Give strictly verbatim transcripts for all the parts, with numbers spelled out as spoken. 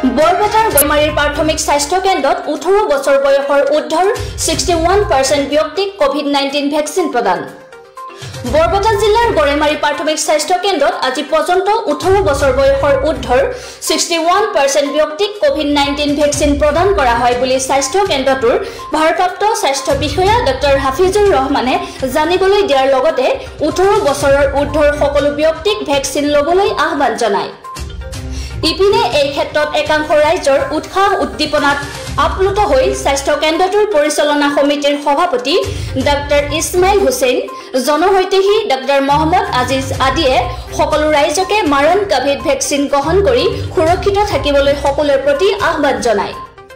বৰপেটাৰ গৈমাৰীৰ প্ৰাথমিক স্বাস্থ্য কেন্দ্ৰত ওঠৰ বছৰ বয়সৰ ঊৰ্ধ্বৰ ছিক্সটি-ওৱান পাৰ্চেণ্ট ব্যক্তিক কোভিড নাইনটিন ভেকচিন প্ৰদান। বৰপেটা জিলাৰ গড়েমাৰী প্ৰাথমিক স্বাস্থ্য কেন্দ্ৰত আজি পৰ্যন্ত ওঠৰ বছৰ বয়সৰ ঊৰ্ধ্বৰ ছিক্সটি-ওৱান পাৰ্চেণ্ট ব্যক্তিক কোভিড নাইনটিন ভেকচিন প্ৰদান কৰা হয় বুলি স্বাস্থ্য কেন্দ্ৰটোৰ ভাৰপ্ৰাপ্ত স্বাস্থ্য বিষয়া ডক্টৰ হাফিজুৰ ৰহমানে জানিবলৈ দিয়াৰ লগতে ওঠৰ বছৰৰ ঊৰ্ধ্বৰ সকলো ব্যক্তিক ভেকচিন ল'বলৈ আহ্বান জনায়। ইপিনে এই ক্ষেত্ৰত একাংশ ৰাইজৰ উৎসাহ উদ্দীপনাত আপ্লুত হৈ স্বাস্থ্য কেন্দ্ৰটোৰ পৰিচালনা সমিতিৰ সভাপতি ডক্টৰ ইছমাইল হুছেইন, জনহৈতেহী ডক্টৰ মহম্মদ আজিজ আদিয়ে সকলো ৰাইজকে মাৰণ কোভিড ভেকচিন গ্ৰহণ কৰি সুৰক্ষিত থাকিবলৈ সকলোৰে প্ৰতি আহ্বান জনায়।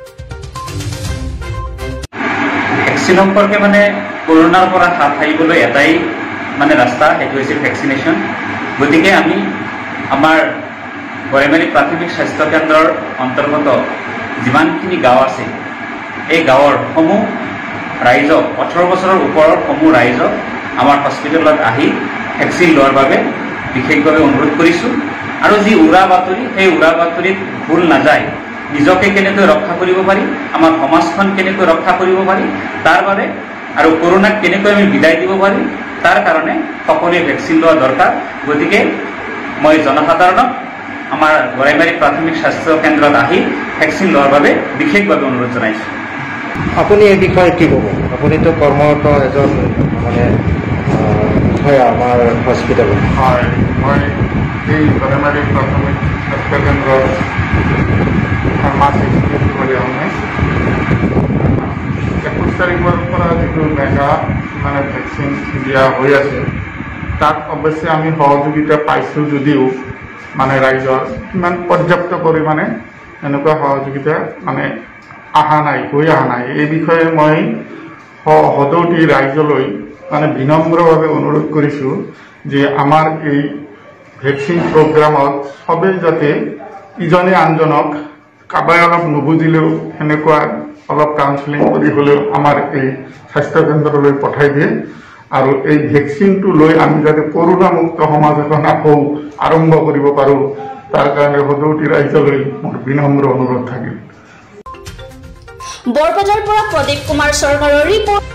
ভেকচিন সম্পৰ্কে মানে কৰোনাৰ পৰা হাত সাৰিবলৈ এটাই মানে ৰাস্তা, সেইটো হৈছে ভেকচিনেশ্যন। গতিকে আমি আমাৰ গড়েমাৰী প্ৰাথমিক স্বাস্থ্য কেন্দ্ৰৰ অন্তৰ্গত যিমানখিনি গাঁও আছে, এই গাঁৱৰ সমূহ ৰাইজক ওঠৰ বছৰৰ ওপৰৰ সমূহ ৰাইজক আমাৰ হস্পিটেলত আহি ভেকচিন লোৱাৰ বাবে বিশেষভাৱে অনুৰোধ কৰিছোঁ। আৰু যি উৰা বাতৰি, সেই উৰা বাতৰিত ভুল নাযায়, নিজকে কেনেকৈ ৰক্ষা কৰিব পাৰি, আমাৰ সমাজখন কেনেকৈ ৰক্ষা কৰিব পাৰি তাৰ বাবে, আৰু কৰোনাক কেনেকৈ আমি বিদায় দিব পাৰি তাৰ কাৰণে সকলোৱে ভেকচিন লোৱা দৰকাৰ। গতিকে মই জনসাধাৰণক আমাৰ গড়েমাৰী প্ৰাথমিক স্বাস্থ্য কেন্দ্ৰত আহি ভেকচিন লোৱাৰ বাবে বিশেষভাৱে অনুৰোধ জনাইছোঁ। আপুনি এই বিষয়ে কি ক'ব? আপুনিতো কৰ্মৰত এজন মানে হয় আমাৰ হস্পিটেলত। হয়, মই এই গড়েমাৰী প্ৰাথমিক স্বাস্থ্য কেন্দ্ৰৰ ফাৰ্মাচিষ্ট বুলি আমি একৈছ তাৰিখৰ পৰা যিটো মেগা মানে ভেকচিন দিয়া হৈ আছে, তাত অৱশ্যে আমি সহযোগিতা পাইছোঁ যদিও মানে ৰাইজৰ ইমান পৰ্যাপ্ত পৰিমাণে এনেকুৱা সহযোগিতা মানে অহা নাই, হৈ অহা নাই। এই বিষয়ে মই সদৌতি ৰাইজলৈ মানে বিনম্ৰভাৱে অনুৰোধ কৰিছোঁ যে আমাৰ এই ভেকচিন প্ৰগ্ৰামত সবেই যাতে ইজনে আনজনক কাবাই অলপ নুবুজিলেও সেনেকুৱা অলপ কাউন্সেলিং কৰি হ'লেও আমাৰ এই স্বাস্থ্য কেন্দ্ৰলৈ পঠাই দিয়ে, আৰু এই ভেকচিনটো লৈ আমি যাতে কৰোনামুক্ত সমাজ এখন আকৌ আৰম্ভ কৰিব পাৰোঁ, তাৰ কাৰণে সদৌতি ৰাইজলৈ মোৰ বিনম্ৰ অনুৰোধ থাকিল। বৰপেটাৰ পৰা প্ৰদীপ কুমাৰ চৰকাৰৰ ৰিপৰ্ট।